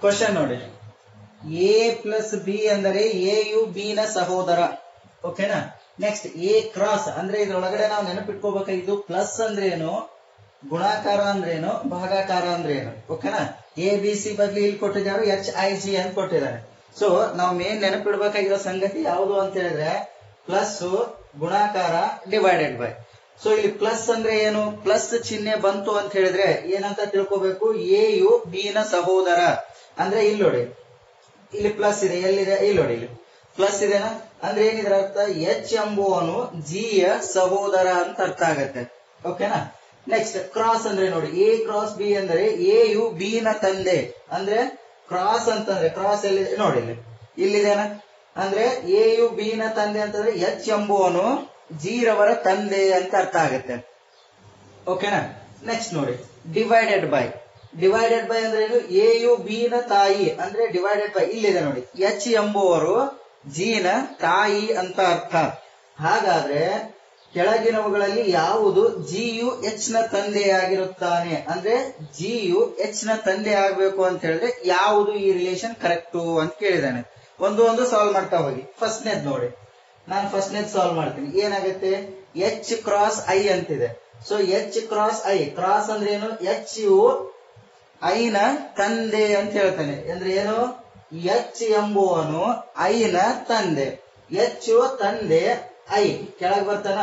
Question ನೋಡಿ, A plus B ಅಂದರೆ A you B ನ ಸಹೋದರ. ಓಕೆನಾ. ನೆಕ್ಸ್ಟ್ ಎ ಕ್ರಾಸ್ ಅಂದ್ರೆ ಇದ್ರೊಳಗಡೆ ನಾವು ನೆನಪಿಟ್ಕೋಬೇಕಾಗಿದ್ದು ಪ್ಲಸ್ ಅಂದ್ರೆ ಏನು, ಗುಣಾಕಾರ ಅಂದ್ರೆ ಏನು, ಭಾಗಾಕಾರ ಅಂದ್ರೆ ಏನು. ಓಕೆನಾ. ಎ ಬಿ ಸಿ ಬದಲಿ ಇಲ್ಲಿ ಕೊಟ್ಟಿದ್ದಾರೆ HIG ಅಂತ ಕೊಟ್ಟಿದ್ದಾರೆ. ಸೊ ನಾವು ಮೇನ್ ನೆನಪಿಡ್ಬೇಕಾಗಿರೋ ಸಂಗತಿ ಯಾವುದು ಅಂತ ಹೇಳಿದ್ರೆ ಪ್ಲಸ್, ಗುಣಾಕಾರ, ಡಿವೈಡೆಡ್ ಬೈ. ಸೊ ಇಲ್ಲಿ ಪ್ಲಸ್ ಅಂದ್ರೆ ಏನು, ಪ್ಲಸ್ ಚಿಹ್ನೆ ಬಂತು ಅಂತ ಹೇಳಿದ್ರೆ ಏನಂತ ತಿಳ್ಕೋಬೇಕು, ಎ ಯು ಬಿ ನ ಸಹೋದರ. ಅಂದ್ರೆ ಇಲ್ಲಿ ನೋಡಿ, ಇಲ್ಲಿ ಪ್ಲಸ್ ಇದೆ, ಎಲ್ಲಿದೆ, ಇಲ್ಲಿ ನೋಡಿ, ಇಲ್ಲಿ ಪ್ಲಸ್ ಇದೆನಾ, ಅಂದ್ರೆ ಏನಿದ್ರ ಅರ್ಥ, ಎಚ್ ಎಂಬುವನು ಜಿ ಯ ಸಹೋದರ ಅಂತ ಅರ್ಥ ಆಗತ್ತೆ. ಓಕೆನಾ. ನೆಕ್ಸ್ಟ್ ಕ್ರಾಸ್ ಅಂದ್ರೆ ನೋಡಿ, ಎ ಕ್ರಾಸ್ ಬಿ ಅಂದ್ರೆ ಎ ಯು ಬಿ ನ ತಂದೆ. ಅಂದ್ರೆ ಕ್ರಾಸ್ ಅಂತಂದ್ರೆ ಕ್ರಾಸ್ ಎಲ್ಲಿದೆ ನೋಡಿ, ಇಲ್ಲಿದೇನಾ, ಅಂದ್ರೆ ಎ ಯು ಬಿ ನ ತಂದೆ ಅಂತಂದ್ರೆ ಎಚ್ ಎಂಬುವನು ಜಿ ರವರ ತಂದೆ ಅಂತ ಅರ್ಥ ಆಗುತ್ತೆ. ಓಕೆನಾ. ನೆಕ್ಸ್ಟ್ ನೋಡಿ, ಡಿವೈಡೆಡ್ ಬೈ. ಡಿವೈಡೆಡ್ ಬೈ ಅಂದ್ರೆ ಏನು, ಎ ಯು ಬಿ ನ ತಾಯಿ ಅಂದ್ರೆ ಡಿವೈಡೆಡ್ ಬೈ ಇಲ್ಲಿದೆ ನೋಡಿ, ಎಚ್ ಎಂಬುವರು ಜಿ ನ ತಾಯಿ ಅಂತ ಅರ್ಥ. ಹಾಗಾದ್ರೆ ಕೆಳಗಿನವುಗಳಲ್ಲಿ ಯಾವುದು ಜಿ ಯು ಎಚ್ ನ ತಂದೆಯಾಗಿರುತ್ತಾನೆ, ಅಂದ್ರೆ ಜಿ ಯು ಎಚ್ ನ ತಂದೆ ಆಗ್ಬೇಕು ಅಂತ ಹೇಳಿದ್ರೆ ಯಾವುದು ಈ ರಿಲೇಷನ್ ಕರೆಕ್ಟು ಅಂತ ಕೇಳಿದಾನೆ. ಒಂದು ಸಾಲ್ವ್ ಮಾಡ್ತಾ ಹೋಗಿ. ಫಸ್ಟ್ನೇದ್ ನೋಡಿ, ನಾನು ಫಸ್ಟ್ನೇದ್ ಸಾಲ್ವ್ ಮಾಡ್ತೀನಿ. ಏನಾಗುತ್ತೆ, ಎಚ್ ಕ್ರಾಸ್ ಐ ಅಂತಿದೆ. So H cross I, cross ಅಂದ್ರೆ ಏನು, ಎಚ್ ಯು ಐ ನ ತಂದೆ ಅಂತ ಹೇಳ್ತಾನೆ. ಅಂದ್ರೆ ಏನು, ಎಚ್ ಎಂಬುವನು ಐ ನ ತಂದೆ. ಎಚ್ ತಂದೆ ಐ ಕೆಳಗೆ ಬರ್ತಾನ.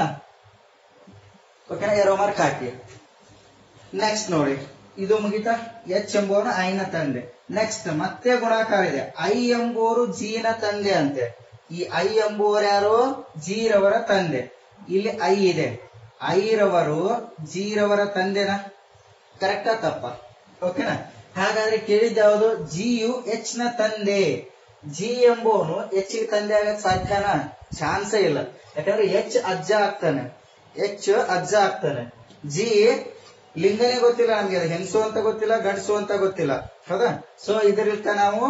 ಓಕೆನಾ, ಏರೋ ಮಾರ್ಕ್ ಹಾಕಿ. ನೆಕ್ಸ್ಟ್ ನೋಡಿ, ಇದು ಮುಗಿತಾ, ಎಚ್ ಎಂಬುವನು ಐ ನ ತಂದೆ. ನೆಕ್ಸ್ಟ್ ಮತ್ತೆ ಗುಣಾಕಾರ ಇದೆ, ಐ ಎಂಬುವರು ಜಿ ನ ತಂದೆ ಅಂತೆ. ಈ ಐ ಎಂಬುವರು ಯಾರು, ಜಿ ರವರ ತಂದೆ. ಇಲ್ಲಿ ಐ ಇದೆ, ಐ ರವರು ಜಿ ರವರ ತಂದೆನಾ, ಕರೆಕ್ಟಾ ತಪ್ಪ? ಓಕೆನಾ. ಹಾಗಾದ್ರೆ ಕೇಳಿದ್ದ ಯಾವುದು, ಜಿ ಯು ಎಚ್ ನ ತಂದೆ. ಜಿ ಎಂಬುವನು ಎಚ್ ಗೆ ತಂದೆ ಆಗಕ್ ಸಾಧ್ಯನಾ, ಚಾನ್ಸೇ ಇಲ್ಲ. ಯಾಕಂದ್ರೆ ಎಚ್ ಅಜ್ಜ ಆಗ್ತಾನೆ, ಎಚ್ ಅಜ್ಜ ಆಗ್ತಾನೆ. ಜಿ ಲಿಂಗನೇ ಗೊತ್ತಿಲ್ಲ ನಮ್ಗೆ, ಅದು ಹೆಂಗಸು ಅಂತ ಗೊತ್ತಿಲ್ಲ, ಗಂಡಸು ಅಂತ ಗೊತ್ತಿಲ್ಲ, ಹೌದಾ. ಸೊ ಇದರಿಂದ ನಾವು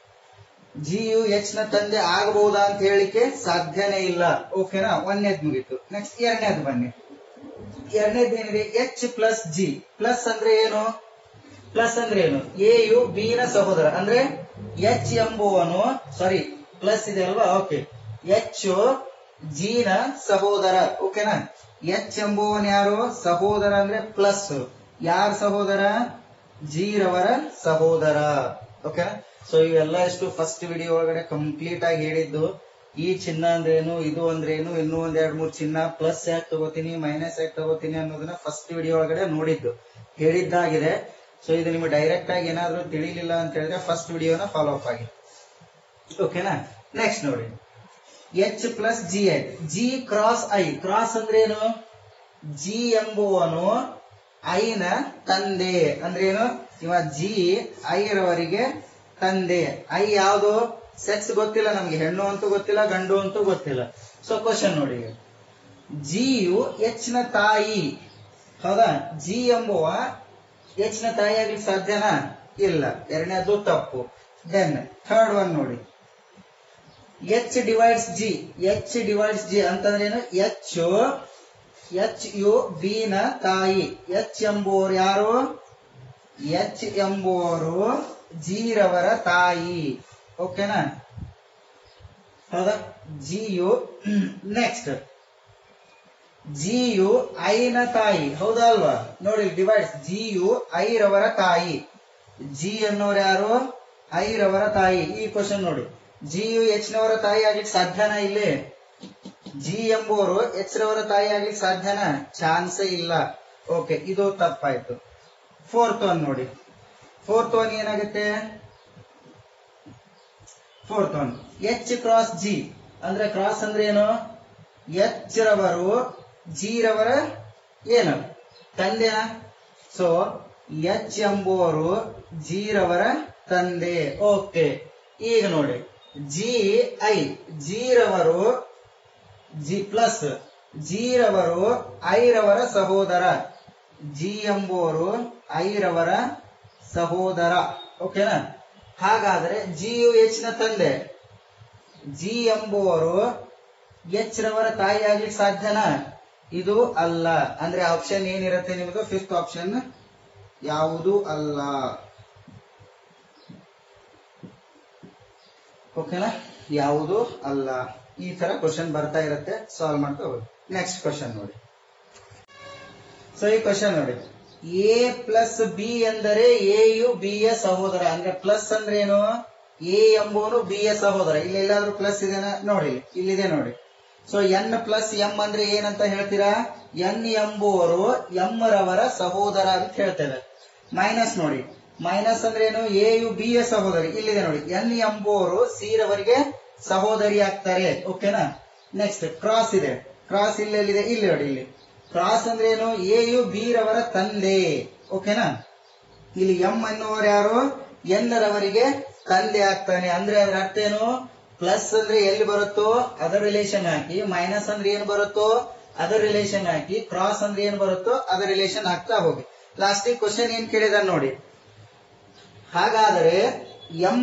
ಜಿ ಯು ಎಚ್ ನ ತಂದೆ ಆಗಬಹುದಾ ಅಂತ ಹೇಳಿಕೆ ಸಾಧ್ಯನೇ ಇಲ್ಲ. ಓಕೆನಾ. ಒಂದನೇದ್ ಮುಗೀತು. ನೆಕ್ಸ್ಟ್ ಎರಡನೇದು ಬನ್ನಿ. ಎರಡನೇದು ಏನಿದೆ, ಎಚ್ ಪ್ಲಸ್ ಜಿ. ಪ್ಲಸ್ ಅಂದ್ರೆ ಏನು, ಪ್ಲಸ್ ಅಂದ್ರೆ ಏನು, ಎ ಯು ಬಿ ನ ಸಹೋದರ. ಅಂದ್ರೆ ಎಚ್ ಎಂಬುವನು, ಸಾರಿ ಪ್ಲಸ್ ಇದೆ ಅಲ್ವಾ, ಓಕೆ, ಎಚ್ ಜಿ ನ ಸಹೋದರ. ಓಕೆನಾ. ಎಚ್ ಎಂಬುವನು ಯಾರು, ಸಹೋದರ ಅಂದ್ರೆ ಪ್ಲಸ್. ಯಾರ ಸಹೋದರ, ಜಿ ರವರ ಸಹೋದರ. ಓಕೆನಾ. ಸೊ ಇವೆಲ್ಲ ಎಷ್ಟು ಫಸ್ಟ್ ವಿಡಿಯೋ ಒಳಗಡೆ ಕಂಪ್ಲೀಟ್ ಆಗಿ ಹೇಳಿದ್ದು. ಈ ಚಿಹ್ನ ಅಂದ್ರೇನು, ಇದು ಅಂದ್ರೇನು, ಇನ್ನೂ ಒಂದ್ 2-3 ಚಿಹ್ನ, ಪ್ಲಸ್ ಯಾಕೆ ತಗೋತೀನಿ, ಮೈನಸ್ ಯಾಕೆ ತಗೋತೀನಿ ಅನ್ನೋದನ್ನ ಫಸ್ಟ್ ವಿಡಿಯೋ ಒಳಗಡೆ ನೋಡಿದ್ದು, ಹೇಳಿದ್ದಾಗಿದೆ. ಸೊ ಇದು ನಿಮ್ಗೆ ಡೈರೆಕ್ಟ್ ಆಗಿ ಏನಾದ್ರೂ ತಿಳಿಲಿಲ್ಲ ಅಂತ ಹೇಳಿದ್ರೆ ಫಸ್ಟ್ ವಿಡಿಯೋನ ಫಾಲೋ ಅಪ್ ಆಗಿ. ಓಕೆನಾ. ನೆಕ್ಸ್ಟ್ ನೋಡಿ, H plus G I. G cross I. Cross ಅಂದ್ರೆ ಏನು, ಜಿ ಎಂಬುವನು ಐ ನ ತಂದೆ. ಅಂದ್ರೆ ಏನು, ಇವ ಜಿ ಐ ರವರಿಗೆ ತಂದೆ. ಐ ಯಾವುದು, ಸೆಕ್ಸ್ ಗೊತ್ತಿಲ್ಲ ನಮ್ಗೆ, ಹೆಣ್ಣು ಅಂತೂ ಗೊತ್ತಿಲ್ಲ, ಗಂಡು ಅಂತೂ ಗೊತ್ತಿಲ್ಲ. ಸೊ ಕ್ವಶನ್ ನೋಡಿ, ಜಿ ಯು ಎಚ್ ನ ತಾಯಿ. ಹೌದಾ. ಜಿ ಎಂಬುವ ಎಚ್ ನ ತಾಯಿ ಆಗ್ಲಿಕ್ಕೆ ಸಾಧ್ಯನಾ, ಇಲ್ಲ. ಎರಡನೇದು ತಪ್ಪು. ದೆನ್ ಥರ್ಡ್ ಒನ್ ನೋಡಿ, H divides G. H divides G ಅಂತಂದ್ರೆ ಏನು, ಎಚ್ ಯು ಬಿ ನ ತಾಯಿ. ಎಚ್ ಎಂಬುವರು ಯಾರು, ಎಚ್ ಎಂಬುವರು ಜಿ ರವರ ತಾಯಿ. ಓಕೆನಾ. ಹೌದಾ. G U. Next G U I ನ ತಾಯಿ. ಹೌದಾ ಅಲ್ವಾ, ನೋಡಿ ಡಿವೈಡ್ಸ್. ಜಿ ಯು ಐ ರವರ ತಾಯಿ. ಜಿ ಅನ್ನೋರು ಯಾರು, ಐ ರವರ ತಾಯಿ. ಈ ಕ್ವಶನ್ ನೋಡಿ, ಜಿ ಯು ಎಚ್ ನವರ ತಾಯಿ ಆಗ್ಲಿಕ್ಕೆ ಸಾಧ್ಯನಾ, ಇಲ್ಲಿ ಜಿ ಎಂಬುವರು ಎಚ್ ರವರ ತಾಯಿ ಆಗ್ಲಿಕ್ಕೆ ಸಾಧ್ಯನಾ, ಚಾನ್ಸೇ ಇಲ್ಲ. ಓಕೆ, ಇದು ತಪ್ಪಾಯ್ತು. ಫೋರ್ತ್ ಒನ್ ನೋಡಿ, ಫೋರ್ತ್ ಒನ್ ಏನಾಗುತ್ತೆ, fourth one H cross G. ಅಂದ್ರೆ ಕ್ರಾಸ್ ಅಂದ್ರೆ ಏನು, ಎಚ್ ರವರು ಜಿ ರವರ ಏನು, ತಂದೆನಾ. ಸೊ ಎಚ್ ಎಂಬುವರು ಜಿ ರವರ ತಂದೆ. ಓಕೆ. ಈಗ ನೋಡಿ, ಜಿ ಐ. ಜಿ ರವರು ಜಿ ಪ್ಲಸ್ ಜಿ ರವರು ಐ ರವರ ಸಹೋದರ. ಜಿ ಎಂಬುವರು ಐ ರವರ ಸಹೋದರ. ಓಕೆನಾ. ಹಾಗಾದ್ರೆ ಜಿ ಯು ಎಚ್ ನ ತಂದೆ. ಜಿ ಎಂಬುವರು ಎಚ್ ರವರ ತಾಯಿ ಆಗ್ಲಿಕ್ಕೆ ಸಾಧ್ಯನಾ, ಇದು ಅಲ್ಲ. ಅಂದ್ರೆ ಆಪ್ಷನ್ ಏನಿರುತ್ತೆ ನಿಮ್ದು, ಫಿಫ್ತ್ ಆಪ್ಷನ್ ಯಾವುದು ಅಲ್ಲ. ಓಕೆನಾ, ಯಾವುದು ಅಲ್ಲ. ಈ ತರ ಕ್ವಶನ್ ಬರ್ತಾ ಇರುತ್ತೆ, ಸಾಲ್ವ್ ಮಾಡ್ತಾ ಹೋಗಿ. ನೆಕ್ಸ್ಟ್ ಕ್ವಶನ್ ನೋಡಿ. ಸೊ ಈ ಕ್ವಶನ್ ನೋಡಿ, ಎ ಪ್ಲಸ್ ಬಿ ಎಂದರೆ ಎ ಯು ಬಿ ಯ ಸಹೋದರ. ಅಂದ್ರೆ ಪ್ಲಸ್ ಅಂದ್ರೆ ಏನು, ಎ ಎಂಬುವನು ಬಿ ಯ ಸಹೋದರ. ಇಲ್ಲಿ ಎಲ್ಲಾದ್ರೂ ಪ್ಲಸ್ ಇದೆನಾ ನೋಡಿ, ಇಲ್ಲಿದೆ ನೋಡಿ. ಸೊ ಎನ್ ಪ್ಲಸ್ ಎಂ ಅಂದ್ರೆ ಏನಂತ ಹೇಳ್ತೀರಾ, ಎನ್ ಎಂಬುವರು ಎಂ ರವರ ಸಹೋದರ ಅಂತ ಹೇಳ್ತೇವೆ. ಮೈನಸ್ ನೋಡಿ, ಮೈನಸ್ ಅಂದ್ರೆ ಏನು, ಎ ಯು ಬಿ ಯ ಸಹೋದರಿ. ಇಲ್ಲಿದೆ ನೋಡಿ, ಎನ್ ಎಂಬುವರು ಸಿ ರವರಿಗೆ ಸಹೋದರಿ ಆಗ್ತಾರೆ. ಓಕೆನಾ. ನೆಕ್ಸ್ಟ್ ಕ್ರಾಸ್ ಇದೆ, ಕ್ರಾಸ್ ಇಲ್ಲೆಲ್ಲಿದೆ, ಇಲ್ಲಿ ನೋಡಿ, ಇಲ್ಲಿ ಕ್ರಾಸ್ ಅಂದ್ರೆ ಏನು, ಎ ಯು ಬಿ ರವರ ತಂದೆ. ಓಕೆನಾ. ಇಲ್ಲಿ ಎಂ ಅನ್ನುವರು ಯಾರು, ಎನ್ ರವರಿಗೆ ತಂದೆ ಆಗ್ತಾನೆ. ಅಂದ್ರೆ ಅದ್ರ ಅರ್ಥ ಏನು, ಪ್ಲಸ್ ಅಂದ್ರೆ ಎಲ್ಲಿ ಬರುತ್ತೋ ಅದರ ರಿಲೇಷನ್ ಹಾಕಿ, ಮೈನಸ್ ಅಂದ್ರೆ ಏನ್ ಬರುತ್ತೋ ಅದರ ರಿಲೇಷನ್ ಹಾಕಿ, ಕ್ರಾಸ್ ಅಂದ್ರೆ ಏನ್ ಬರುತ್ತೋ ಅದರ ರಿಲೇಷನ್ ಹಾಕ್ತಾ ಹೋಗಿ. ಲಾಸ್ಟ್ ಕ್ವಶನ್ ಏನ್ ಕೇಳಿದ ನೋಡಿ, ಹಾಗಾದರೆ ಎಂ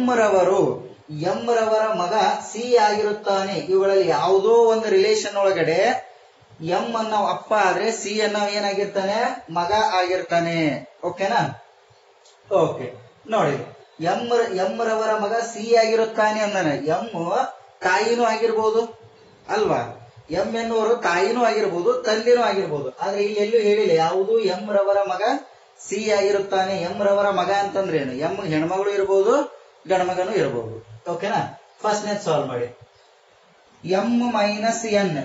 ರವರ ಮಗ ಸಿ ಆಗಿರುತ್ತಾನೆ. ಇವುಗಳಲ್ಲಿ ಯಾವುದೋ ಒಂದು ರಿಲೇಷನ್ ಒಳಗಡೆ ಎಂ ಅನ್ನೋ ಅಪ್ಪ ಆದ್ರೆ ಸಿ ಅನ್ನೋ ಏನಾಗಿರ್ತಾನೆ, ಮಗ ಆಗಿರ್ತಾನೆ. ಓಕೆನಾ. ಓಕೆ ನೋಡಿ, ಎಂ ರವರ ಮಗ ಸಿ ಆಗಿರುತ್ತಾನೆ ಅಂದಾನೆ. ಎಂ ತಾಯಿನೂ ಆಗಿರ್ಬೋದು ಅಲ್ವಾ, ಎಂ ಎನ್ನುವರು ತಾಯಿನೂ ಆಗಿರ್ಬೋದು, ತಂದೆನೂ ಆಗಿರ್ಬೋದು. ಆದ್ರೆ ಇಲ್ಲಿ ಎಲ್ಲೂ ಹೇಳಿಲ್ಲ ಯಾವುದು ಎಂ ರವರ ಮಗ ಸಿ ಆಗಿರುತ್ತಾನೆ. ಎಂ ರವರ ಮಗ ಅಂತಂದ್ರೆ ಏನು, ಎಂ ಹೆಣ್ಮಗಳು ಇರ್ಬೋದು, ಗಂಡ್ಮಗನೂ ಇರ್ಬೋದು. ಓಕೆನಾ. ಫಸ್ಟ್ ನೇ ಸಾಲ್ವ್ ಮಾಡಿ. ಎಂ ಮೈನಸ್ ಎನ್,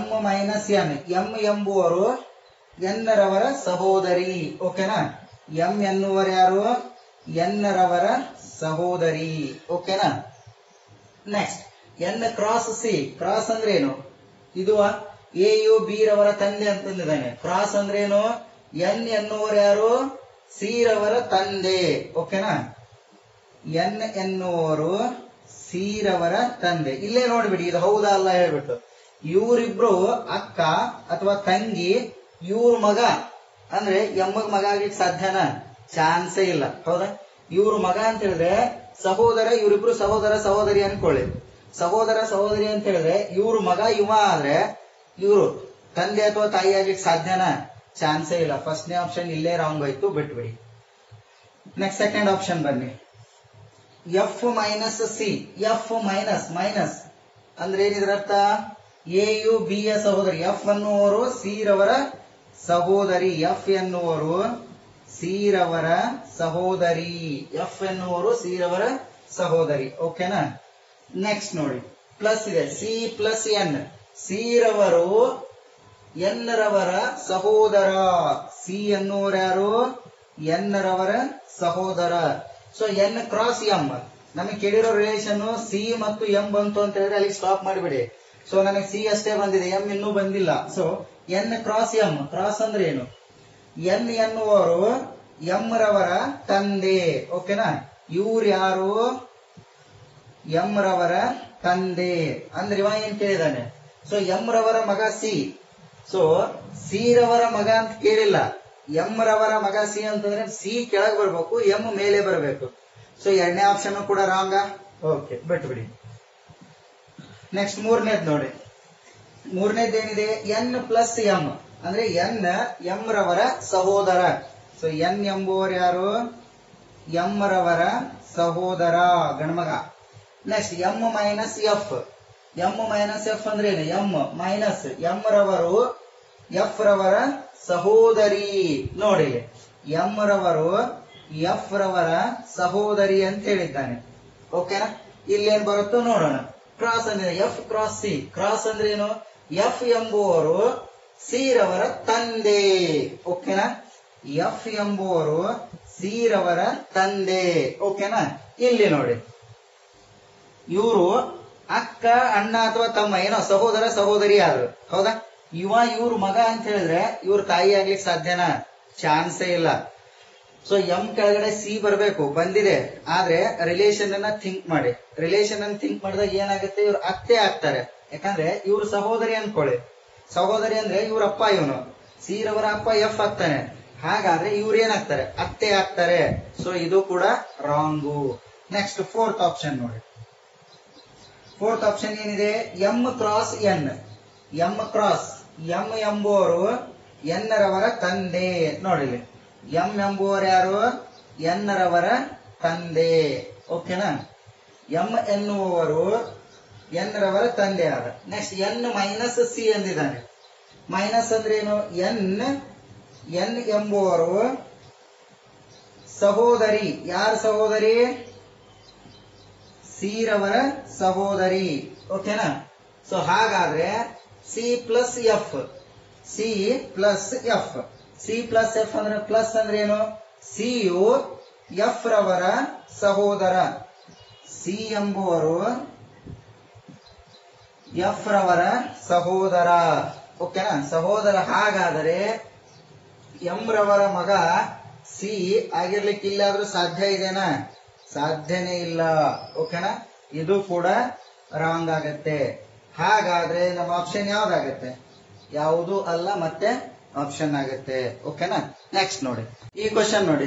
ಎಂ ಎಂಬುವರು ಎನ್ ರವರ ಸಹೋದರಿ. ಓಕೆನಾ. ಎಂ ಎನ್ನುವರು ಯಾರು, ಎನ್ ರವರ ಸಹೋದರಿ. ಓಕೆನಾ. Next N cross C, cross ಅಂದ್ರೆ ಏನು, ಇದು ಎ ಯು ಬಿ ರವರ ತಂದೆ ಅಂತಂದಿದ್ದಾನೆ. ಕ್ರಾಸ್ ಅಂದ್ರೆ ಏನು, ಎನ್ ಎನ್ನುವರು ಯಾರು, ಸಿ ರವರ ತಂದೆ. ಓಕೆನಾ. ಎನ್ ಎನ್ನುವರು ಸಿ ರವರ ತಂದೆ. ಇಲ್ಲೇ ನೋಡ್ಬಿಡಿ, ಇದು ಹೌದಾ ಅಲ್ಲ ಹೇಳ್ಬಿಟ್ಟು. ಇವರಿಬ್ರು ಅಕ್ಕ ಅಥವಾ ತಂಗಿ, ಇವ್ರ ಮಗ ಅಂದ್ರೆ ಎಮ್ಮಗ್ ಮಗ ಆಗ್ಲಿಕ್ಕೆ ಸಾಧ್ಯನಾ, ಚಾನ್ಸೇ ಇಲ್ಲ. ಹೌದಾ. ಇವ್ರ ಮಗ ಅಂತ ಹೇಳಿದ್ರೆ ಸಹೋದರ, ಇವರಿಬ್ರು ಸಹೋದರ ಸಹೋದರಿ ಅನ್ಕೊಳ್ಳಿ. ಸಹೋದರ ಸಹೋದರಿ ಅಂತ ಹೇಳಿದ್ರೆ ಇವ್ರ ಮಗ ಇವ ಆದ್ರೆ ಇವ್ರು ತಂದೆ ಅಥವಾ ತಾಯಿ ಆಗ್ಲಿಕ್ಕೆ ಸಾಧ್ಯನಾ, ಚಾನ್ಸೇ ಇಲ್ಲ. ಫಸ್ಟ್ ನೇ ಆಪ್ಷನ್ ಇಲ್ಲೇ ರಾಂಗ್ ಆಯ್ತು, ಬಿಟ್ಬಿಡಿ. ನೆಕ್ಸ್ಟ್ ಸೆಕೆಂಡ್ ಆಪ್ಷನ್ ಬನ್ನಿ. F minus C, F minus ಅಂದ್ರೆ ಏನಿದ್ರ ಅರ್ಥ, ಎ ಯು ಬಿ ಯ ಸಹೋದರಿ. ಎಫ್ ಅನ್ನುವರು ಸಿ ರವರ ಸಹೋದರಿ. ಎಫ್ ಎನ್ನುವರು ಸಿ ರವರ ಸಹೋದರಿ. ಎಫ್ ಎನ್ನುವರು ಸಿ ರವರ ಸಹೋದರಿ. ಓಕೆನಾ. ನೆಕ್ಸ್ಟ್ ನೋಡಿ, ಪ್ಲಸ್ ಇದೆ, ಸಿ ಪ್ಲಸ್ ಎನ್. ಸಿ ರವರು ಎನ್ ರವರ ಸಹೋದರ. ಸಿ ಎನ್ನುವರು ಯಾರು, ಎನ್ ರವರ ಸಹೋದರ. ಸೊ ಎನ್ ಕ್ರಾಸ್ ಎಂ, ನಮಗೆ ಕೇಳಿರೋ ರಿಲೇಷನ್ ಸಿ ಮತ್ತು ಎಂ ಬಂತು ಅಂತ ಹೇಳಿದ್ರೆ ಅಲ್ಲಿ ಸ್ಟಾಪ್ ಮಾಡಿಬಿಡಿ. ಸೊ ನನಗೆ ಸಿ ಅಷ್ಟೇ ಬಂದಿದೆ, ಎಂ ಇನ್ನೂ ಬಂದಿಲ್ಲ. So N cross M, cross ಅಂದ್ರೆ ಏನು, ಎನ್ ಎನ್ನುವರು ಎಂ ರವರ ತಂದೆ. ಓಕೆನಾ. ಇವ್ರು ಯಾರು, ಎಂ ರವರ ತಂದೆ. ಅಂದ್ರೆ ಇವ ಏನ್ ಕೇಳಿದಾನೆ, ಸೊ ಎಂ ರವರ ಮಗ ಸಿ. ಸೊ ಸಿ ರವರ ಮಗ ಅಂತ ಕೇಳಿಲ್ಲ, ಎಂ ರವರ ಮಗ ಸಿ ಅಂತಂದ್ರೆ ಸಿ ಕೆಳಗೆ ಬರ್ಬೇಕು, ಎಂ ಮೇಲೆ ಬರಬೇಕು. ಸೊ ಎರಡನೇ ಆಪ್ಷನ್ ಕೂಡ ರಾಂಗ. ಓಕೆ, ಬಿಟ್ಬಿಡಿ. ನೆಕ್ಸ್ಟ್ ಮೂರನೇದ್ ನೋಡಿ. ಮೂರನೇದ್ ಏನಿದೆ, ಎನ್ ಪ್ಲಸ್ ಎಂ ಅಂದ್ರೆ ಎನ್ ಎಂ ರವರ ಸಹೋದರ. ಸೊ ಎನ್ ಎಂಬುವರು ಯಾರು, ಎಂ ರವರ ಸಹೋದರ, ಗಣಮಗ. Next M minus F. M minus F ಅಂದ್ರೆ ಏನು, ಎಂ ಮೈನಸ್ ಎಂ ರವರು ಎಫ್ ರವರ ಸಹೋದರಿ. ನೋಡಿ, ಎಂ ರವರು ಎಫ್ ರವರ ಸಹೋದರಿ ಅಂತ ಹೇಳಿದ್ದಾನೆ. ಓಕೆನಾ. ಇಲ್ಲೇನ್ ಬರುತ್ತೋ ನೋಡೋಣ. ಕ್ರಾಸ್ ಅಂದ್ರೆ ಎಫ್ ಕ್ರಾಸ್ ಸಿ. ಕ್ರಾಸ್ ಅಂದ್ರೆ ಏನು, ಎಫ್ ಎಂಬುವರು ಸಿ ರವರ ತಂದೆ. ಓಕೆನಾ. ಎಫ್ ಎಂಬುವರು ಸಿ ರವರ ತಂದೆ. ಓಕೆನಾ. ಇಲ್ಲಿ ನೋಡಿ, ಇವರು ಅಕ್ಕ ಅಣ್ಣ ಅಥವಾ ತಮ್ಮ, ಏನೋ ಸಹೋದರ ಸಹೋದರಿ ಆದ್ರು. ಹೌದಾ. ಇವ್ರ ಮಗ ಅಂತ ಹೇಳಿದ್ರೆ ಇವ್ರ ತಾಯಿ ಆಗ್ಲಿಕ್ಕೆ ಸಾಧ್ಯನಾ, ಚಾನ್ಸೇ ಇಲ್ಲ. ಸೊ ಎಂ ಕೆಳಗಡೆ ಸಿ ಬರಬೇಕು, ಬಂದಿದೆ. ಆದ್ರೆ ರಿಲೇಷನ್ ಅನ್ನ ಥಿಂಕ್ ಮಾಡಿ. ರಿಲೇಷನ್ ಅನ್ನ ಥಿಂಕ್ ಮಾಡಿದಾಗ ಏನಾಗುತ್ತೆ, ಇವ್ರು ಅತ್ತೆ ಆಗ್ತಾರೆ. ಯಾಕಂದ್ರೆ ಇವ್ರ ಸಹೋದರಿ ಅನ್ಕೊಳ್ಳಿ. ಸಹೋದರಿ ಅಂದ್ರೆ ಇವ್ರ ಅಪ್ಪ, ಇವನು ಸಿ ರವರ ಅಪ್ಪ ಎಫ್ ಆಗ್ತಾನೆ. ಹಾಗಾದ್ರೆ ಇವ್ರು ಏನಾಗ್ತಾರೆ, ಅತ್ತೆ ಆಗ್ತಾರೆ. ಸೊ ಇದು ಕೂಡ ರಾಂಗು. ನೆಕ್ಸ್ಟ್ ಫೋರ್ತ್ ಆಪ್ಷನ್ ನೋಡಿ. ಫೋರ್ತ್ ಆಪ್ಷನ್ ಏನಿದೆ, M cross N. M cross M ಎಂಬುವರು ಎನ್ ರವರ ತಂದೆ. ನೋಡಿ, ಎಂ ಎಂಬುವರು ಯಾರು, ಎನ್ ರವರ ತಂದೆ. ಓಕೆನಾ. ಎಂ ಎನ್ನುವವರು ಎನ್ ರವರ ತಂದೆ ಆದ. ನೆಕ್ಸ್ಟ್ ಎನ್ ಮೈನಸ್ ಸಿ ಎಂದಿದ್ದಾನೆ. ಮೈನಸ್ ಅಂದ್ರೆ ಏನು? ಎನ್ ಎಂಬುವರು ಸಹೋದರಿ. ಯಾರ ಸಹೋದರಿ? ಸಿ ರವರ ಸಹೋದರಿ. ಓಕೆನಾ? ಸೊ ಹಾಗಾದ್ರೆ C plus F, C plus F. C plus F ಅಂದ್ರೆ ಪ್ಲಸ್ ಅಂದ್ರೆ ಏನು? ಸಿ ಯು ಎಫ್ ರವರ ಸಹೋದರ. ಸಿ ಎಂಬುವರು ಎಫ್ ರವರ ಸಹೋದರ. ಓಕೆನಾ? ಸಹೋದರ. ಹಾಗಾದರೆ ಎಂ ರವರ ಮಗ ಸಿ ಆಗಿರ್ಲಿಕ್ಕೆ ಇಲ್ಲಾದ್ರೂ ಸಾಧ್ಯ ಇದೆನಾ? ಸಾಧ್ಯನೇ ಇಲ್ಲ. ಓಕೆನಾ? ಇದು ಕೂಡ ರಾಂಗ್ ಆಗತ್ತೆ. ಹಾಗಾದ್ರೆ ನಮ್ಮ ಆಪ್ಷನ್ ಯಾವ್ದಾಗತ್ತೆ? ಯಾವುದು ಅಲ್ಲ, ಮತ್ತೆ ಆಪ್ಷನ್ ಆಗತ್ತೆ. ಓಕೆನಾ? ನೆಕ್ಸ್ಟ್ ನೋಡಿ ಈ ಕ್ವಶನ್ ನೋಡಿ.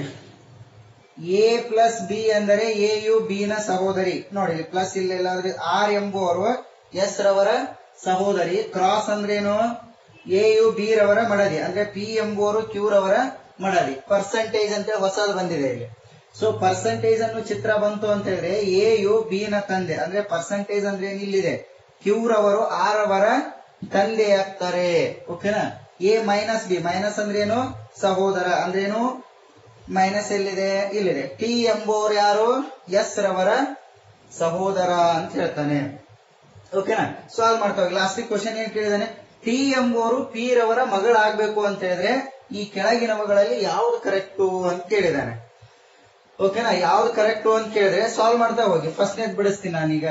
ಎ ಪ್ಲಸ್ ಬಿ ಅಂದರೆ ಎ ಯು ಬಿ ನ ಸಹೋದರಿ. ನೋಡಿ ಪ್ಲಸ್ ಇಲ್ಲ ಅಂದ್ರೆ ಆರ್ ಎಂಬುವರು ಎಸ್ ರವರ ಸಹೋದರಿ. ಕ್ರಾಸ್ ಅಂದ್ರೇನು? ಎ ಯು ಬಿ ರವರ ಮಡದಿ ಅಂದ್ರೆ ಪಿ ಎಂಬುವರು ಕ್ಯೂ ರವರ ಮಡದಿ. ಪರ್ಸೆಂಟೇಜ್ ಅಂತ ಹೊಸದು ಬಂದಿದೆ ಇಲ್ಲಿ. ಸೊ ಪರ್ಸೆಂಟೇಜ್ ಅನ್ನು ಚಿತ್ರ ಬಂತು ಅಂತ ಹೇಳಿದ್ರೆ ಎ ಯು ಬಿ ನ ತಂದೆ ಅಂದ್ರೆ ಪರ್ಸೆಂಟೇಜ್ ಅಂದ್ರೆ ಇಲ್ಲಿದೆ ಕ್ಯೂ ರವರು ಆರ್ ಅವರ ತಂದೆ ಆಗ್ತಾರೆ. ಓಕೆನಾ? A minus B. ಮೈನಸ್ ಅಂದ್ರೇನು? ಸಹೋದರ ಅಂದ್ರೇನು? ಮೈನಸ್ ಎಲ್ಲಿದೆ? ಇಲ್ಲಿದೆ. ಟಿ ಎಂಬುವರು ಯಾರು? ಎಸ್ ರವರ ಸಹೋದರ ಅಂತ ಹೇಳ್ತಾನೆ. ಓಕೆನಾ? ಸಾಲ್ವ್ ಮಾಡ್ತಾ ಹೋಗಿ. ಲಾಸ್ಟಿಕ್ ಕ್ವಶನ್ ಏನ್ ಕೇಳಿದಾನೆ? ಟಿ ಎಂಬುವರು ಪಿ ರವರ ಮಗಳಾಗಬೇಕು ಅಂತ ಹೇಳಿದ್ರೆ ಈ ಕೆಳಗಿನವುಗಳಲ್ಲಿ ಯಾವ್ದು ಕರೆಕ್ಟು ಅಂತ ಕೇಳಿದಾನೆ. ಓಕೆನಾ? ಯಾವ್ದು ಕರೆಕ್ಟು ಅಂತ ಕೇಳಿದ್ರೆ ಸಾಲ್ವ್ ಮಾಡ್ತಾ ಹೋಗಿ. ಫಸ್ಟ್ನೇದ್ ಬಿಡಿಸ್ತೀನಿ ನಾನೀಗ.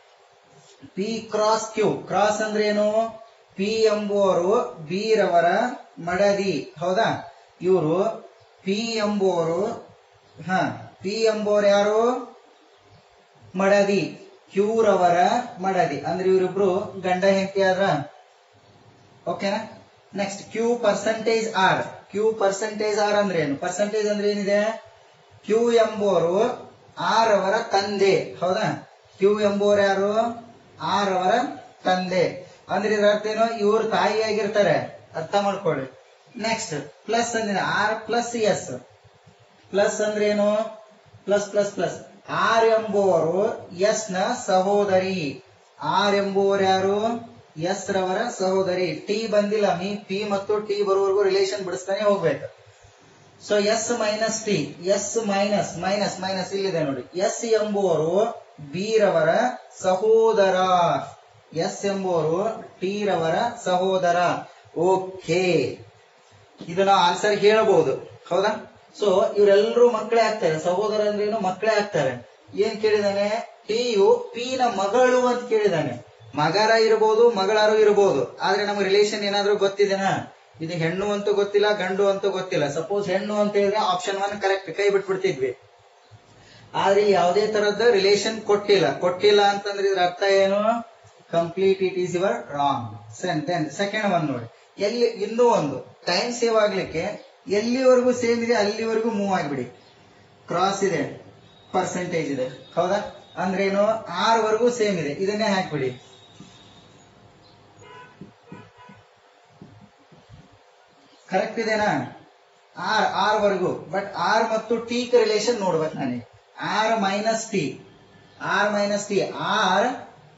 P cross Q. ಕ್ರಾಸ್ ಅಂದ್ರೆ ಏನು? ಪಿ ಎಂಬುವರು ಬಿ ರವರ ಮಡದಿ. ಹೌದಾ? ಇವರು ಪಿ ಎಂಬುವರು ಪಿ ಎಂಬುವರು ಯಾರು? ಮಡದಿ. ಕ್ಯೂ ರವರ ಮಡದಿ ಅಂದ್ರೆ ಇವರಿಬ್ರು ಗಂಡ ಹೆಂಡತಿ ಆದ್ರ. ಓಕೆನಾ? Next Q percentage R. Q percentage R ಅಂದ್ರೆ ಏನು? ಪರ್ಸೆಂಟೇಜ್ ಅಂದ್ರೆ ಏನಿದೆ? ಕ್ಯೂ ಎಂಬುವರು ಆರ್ ಅವರ ತಂದೆ. ಹೌದಾ? ಕ್ಯೂ ಎಂಬುವರು ಯಾರು? ಆರ್ ಅವರ ತಂದೆ. ಅಂದ್ರೆ ಇದರ ಅರ್ಥ ಏನು? ಇವ್ರ ತಾಯಿ ಆಗಿರ್ತಾರೆ. ಅರ್ಥ ಮಾಡ್ಕೊಳ್ಳಿ. ನೆಕ್ಸ್ಟ್ ಪ್ಲಸ್ ಅಂದ್ರೆ ಆರ್ ಪ್ಲಸ್ ಎಸ್. ಪ್ಲಸ್ ಅಂದ್ರೆ ಏನು? Plus plus plus. ಆರ್ ಎಂಬುವರು ಎಸ್ ನ ಸಹೋದರಿ. ಆರ್ ಎಂಬುವರು ಯಾರು? ಎಸ್ ರವರ ಸಹೋದರಿ. ಟಿ ಬಂದಿಲ್ಲ. ಪಿ ಮತ್ತು ಟಿ ಬರುವವರೆಗೂ ರಿಲೇಷನ್ ಬಿಡಿಸ್ತಾನೆ ಹೋಗ್ಬೇಕು. So S minus T. S minus minus minus ಇಲ್ಲಿದೆ ನೋಡಿ. ಎಸ್ ಎಂಬುವರು ಬಿ ರವರ ಸಹೋದರ. ಎಸ್ ಎಂಬುವರು ಟಿ ರವರ ಸಹೋದರ. ಓಕೆ, ಇದನ್ನ ಆನ್ಸರ್ ಹೇಳಬಹುದು. ಹೌದಾ? ಸೊ ಇವರೆಲ್ಲರೂ ಮಕ್ಕಳೇ ಆಗ್ತಾರೆ. ಸಹೋದರ ಅಂದ್ರೇನು? ಮಕ್ಕಳೇ ಆಗ್ತಾರೆ. ಏನ್ ಕೇಳಿದಾನೆ? ಟಿ ಯು ಪಿ ನ ಮಗಳು ಅಂತ ಕೇಳಿದಾನೆ. ಮಗರ ಇರಬಹುದು, ಮಗಳಾರು ಇರಬಹುದು. ಆದ್ರೆ ನಮ್ಗೆ ರಿಲೇಷನ್ ಏನಾದ್ರೂ ಗೊತ್ತಿದೆನಾ? ಇದು ಹೆಣ್ಣು ಅಂತೂ ಗೊತ್ತಿಲ್ಲ, ಗಂಡು ಅಂತೂ ಗೊತ್ತಿಲ್ಲ. ಸಪೋಸ್ ಹೆಣ್ಣು ಅಂತ ಹೇಳಿದ್ರೆ ಆಪ್ಷನ್ 1 ಕರೆಕ್ಟ್, ಕೈ ಬಿಟ್ಬಿಡ್ತಿದ್ವಿ. ಆದ್ರೆ ಯಾವುದೇ ತರದ್ದು ರಿಲೇಷನ್ ಕೊಟ್ಟಿಲ್ಲ ಅಂತಂದ್ರೆ ಇದ್ರ ಅರ್ಥ ಏನು? Complete it is your wrong. Then second one ನೋಡಿ. ಎಲ್ಲಿ ಇನ್ನೂ ಒಂದು ಟೈಮ್ ಸೇವ್ ಆಗ್ಲಿಕ್ಕೆ ಎಲ್ಲಿವರೆಗೂ ಸೇಮ್ ಇದೆ ಅಲ್ಲಿವರೆಗೂ ಮೂವ್ ಆಗಿಬಿಡಿ. ಕ್ರಾಸ್ ಇದೆ, ಪರ್ಸೆಂಟೇಜ್ ಇದೆ. ಹೌದಾ? ಅಂದ್ರೇನು? ಆರ್ ವರೆಗೂ ಸೇಮ್ ಇದೆ, ಇದನ್ನೇ ಹಾಕ್ಬಿಡಿ. ಕರೆಕ್ಟ್ ಇದೆನಾ? ಆರ್ ವರೆಗೂ. ಬಟ್ ಆರ್ ಮತ್ತು ಟಿ ಕ ರಿಲೇಷನ್ ನೋಡ್ಬೇಕು ನನಗೆ. R minus T. ಆರ್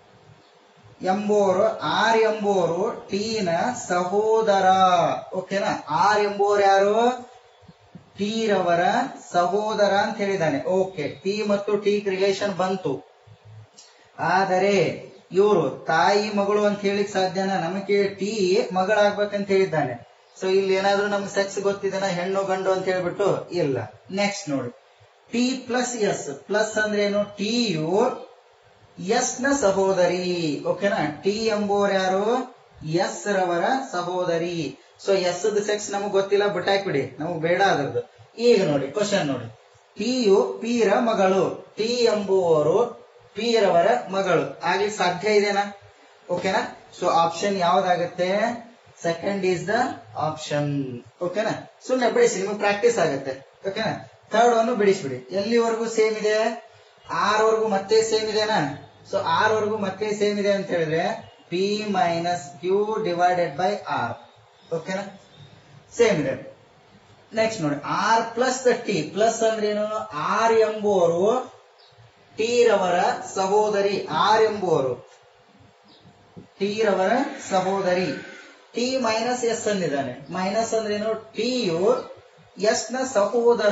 ಎಂಬುವರು ಟಿ ನ ಸಹೋದರ. ಓಕೆನಾ? ಆರ್ ಎಂಬುವರು ಯಾರು? ಟಿ ರವರ ಸಹೋದರ ಅಂತ ಹೇಳಿದ್ದಾನೆ. ಓಕೆ, ಟಿ ಮತ್ತು ಟಿ ರಿಲೇಷನ್ ಬಂತು. ಆದರೆ ಇವರು ತಾಯಿ ಮಗಳು ಅಂತ ಹೇಳಿಕ್ ಸಾಧ್ಯನಾ? ನಮಗೆ ಟಿ ಮಗಳಾಗ್ಬೇಕಂತ ಹೇಳಿದ್ದಾನೆ. ಸೊ ಇಲ್ಲಿ ಏನಾದ್ರೂ ನಮ್ಗೆ ಸೆಕ್ಸ್ ಗೊತ್ತಿದೆನಾ? ಹೆಣ್ಣು ಗಂಡು ಅಂತ ಹೇಳ್ಬಿಟ್ಟು? ಇಲ್ಲ. ನೆಕ್ಸ್ಟ್ ನೋಡಿ. T plus S. ಪ್ಲಸ್ ಅಂದ್ರೆ ಏನು? ಟಿ ಯು ಎಸ್ ನ ಸಹೋದರಿ. ಓಕೆನಾ? ಟಿ ಎಂಬುವರು ಯಾರು? ಎಸ್ ರವರ ಸಹೋದರಿ. ಸೊ ಎಸ್ ಸೆಕ್ಸ್ ನಮಗ್ ಗೊತ್ತಿಲ್ಲ, ಬಿಟ್ಟಾಕ್ಬಿಡಿ, ನಮಗ್ ಬೇಡ ಅದ್ರದ್ದು. ಈಗ ನೋಡಿ ಕ್ವಶನ್ ನೋಡಿ. ಟಿ ಯು ಪಿ ರ ಮಗಳು. ಟಿ ಎಂಬುವರು ಪಿ ರವರ ಮಗಳು ಆಗ್ಲಿಕ್ಕೆ ಸಾಧ್ಯ ಇದೆನಾ? ಓಕೆನಾ? ಸೊ ಆಪ್ಷನ್ ಯಾವ್ದಾಗತ್ತೆ? Second is the option. ಓಕೆನಾ? ಸುಮ್ಮನೆ ಬಿಡಿಸಿ, ನಿಮಗೆ ಪ್ರಾಕ್ಟೀಸ್ ಆಗುತ್ತೆ. ಓಕೆನಾ? ಥರ್ಡ್ ಅನ್ನು ಬಿಡಿಸ್ಬಿಡಿ. ಎಲ್ಲಿವರೆಗೂ ಸೇಮ್ ಇದೆ? ಆರ್ ವರೆಗೂ ಮತ್ತೆ ಸೇಮ್ ಇದೆನಾ? ಸೊ ಆರ್ ವರೆಗೂ ಮತ್ತೆ ಸೇಮ್ ಇದೆ ಅಂತ ಹೇಳಿದ್ರೆ P minus Q divided by R. ಓಕೆನಾ? ಸೇಮ್ ಇದೆ. ನೆಕ್ಸ್ಟ್ ನೋಡಿ. R plus T. ಪ್ಲಸ್ ಅಂದ್ರೇನು? ಆರ್ ಎಂಬುವರು ಟಿ ರವರ ಸಹೋದರಿ ಆರ್ ಎಂಬುವರು, ಟಿ ರವರ ಸಹೋದರಿ ಟಿ ಮೈನಸ್ ಎಸ್ ಅಂದಿದ್ದಾನೆ. ಮೈನಸ್ ಅಂದ್ರೇನು? ಟಿ ಯು ಎಸ್ ನ ಸಹೋದರ.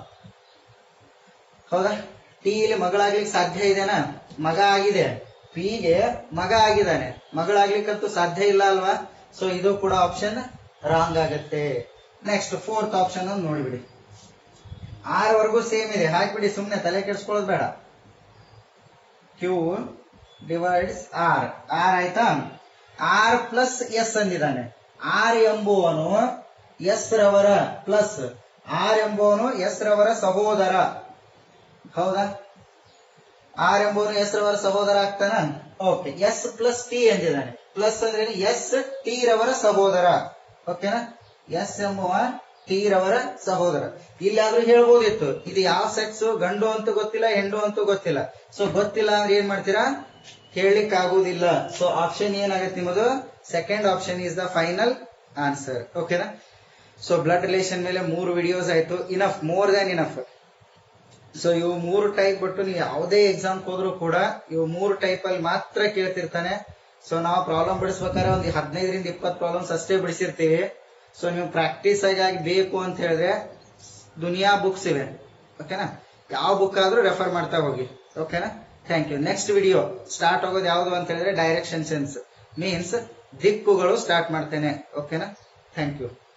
ಹೌದಾ? ಟಿ ಇಲ್ಲಿ ಮಗಳಾಗ್ಲಿಕ್ಕೆ ಸಾಧ್ಯ ಇದೆನಾ? ಮಗ ಆಗಿದೆ. ಪಿ ಗೆ ಮಗ ಆಗಿದ್ದಾನೆ, ಮಗಳಾಗ್ಲಿಕ್ಕಂತೂ ಸಾಧ್ಯ ಇಲ್ಲ ಅಲ್ವಾ? ಸೊ ಇದು ಕೂಡ ಆಪ್ಷನ್ ರಾಂಗ್ ಆಗತ್ತೆ. ನೆಕ್ಸ್ಟ್ ಫೋರ್ತ್ ಆಪ್ಷನ್ ಅನ್ನು ನೋಡಿಬಿಡಿ. ಆರ್ ವರ್ಗೂ ಸೇಮ್ ಇದೆ, ಹಾಕ್ಬಿಡಿ, ಸುಮ್ನೆ ತಲೆ ಕೆಡಿಸ್ಕೊಳ್ಳೋದು ಬೇಡ. Q divides R. ಆರ್ ಆಯ್ತಾ? ಆರ್ ಪ್ಲಸ್ ಎಸ್ ಅಂದಿದ್ದಾನೆ. ಆರ್ ಎಂಬುವನು ಎಸ್ ರವರ ಪ್ಲಸ್ ಆರ್ ಎಂಬುವನು ಎಸ್ ರವರ ಸಹೋದರ. ಹೌದಾ? ಆರ್ ಎಂಬುವನು ಎಸ್ ರವರ ಸಹೋದರ ಆಗ್ತಾನ? ಓಕೆ. ಎಸ್ ಪ್ಲಸ್ ಟಿ ಅಂದಿದ್ದಾನೆ. ಪ್ಲಸ್ ಅಂದ್ರೆ ಎಸ್ ಟಿ ರವರ ಸಹೋದರ. ಓಕೆನಾ? ಎಸ್ ಎಂಬುವ ಟಿ ರವರ ಸಹೋದರ. ಇಲ್ಲಾದ್ರೂ ಹೇಳ್ಬೋದಿತ್ತು ಇದು ಯಾವ ಸೆಕ್ಸ್, ಗಂಡು ಅಂತೂ ಗೊತ್ತಿಲ್ಲ, ಹೆಣ್ಣು ಅಂತೂ ಗೊತ್ತಿಲ್ಲ. ಸೊ ಗೊತ್ತಿಲ್ಲ ಅಂದ್ರೆ ಏನ್ ಮಾಡ್ತೀರಾ? ಹೇಳಲಿಕ್ಕೆ ಆಗುದಿಲ್ಲ. ಸೊ ಆಪ್ಷನ್ ಏನಾಗುತ್ತೆ ನಿಮ್ಮದು? Second option is the final answer. ಓಕೆನಾ? ಸೊ ಬ್ಲಡ್ ರಿಲೇಷನ್ ಮೇಲೆ 3 ವಿಡಿಯೋಸ್ ಆಯ್ತು. Enough, more than enough. So ಇವು 3 ಟೈಪ್ ಬಿಟ್ಟು ನೀವು ಯಾವುದೇ ಎಕ್ಸಾಮ್ ಹೋದ್ರು ಕೂಡ ಇವು 3 ಟೈಪ್ ಅಲ್ಲಿ ಮಾತ್ರ ಕೇಳ್ತಿರ್ತಾನೆ. ಸೊ ನಾವು ಪ್ರಾಬ್ಲಮ್ ಬಿಡಿಸ್ಬೇಕಾದ್ರೆ ಒಂದು 15ರಿಂದ 20 ಪ್ರಾಬ್ಲಮ್ಸ್ ಅಷ್ಟೇ ಬಿಡಿಸಿರ್ತೀವಿ. ಸೊ ನೀವು ಪ್ರಾಕ್ಟೀಸ್ ಆಗಿ ಬೇಕು ಅಂತ ಹೇಳಿದ್ರೆ ದುನಿಯಾ ಬುಕ್ಸ್ ಇವೆ. ಓಕೆನಾ? ಯಾವ ಬುಕ್ ಆದ್ರೂ ರೆಫರ್ ಮಾಡ್ತಾ ಹೋಗಿ. ಓಕೆನಾ? Thank you. Next video start ಆಗೋದು ಯಾವುದು ಅಂತ ಹೇಳಿದ್ರೆ ಡೈರೆಕ್ಷನ್ ಸೆನ್ಸ್ ಮೀನ್ಸ್ ದಿಕ್ಕುಗಳು ಸ್ಟಾರ್ಟ್ ಮಾಡ್ತೇನೆ. ಓಕೆನಾ? Thank you.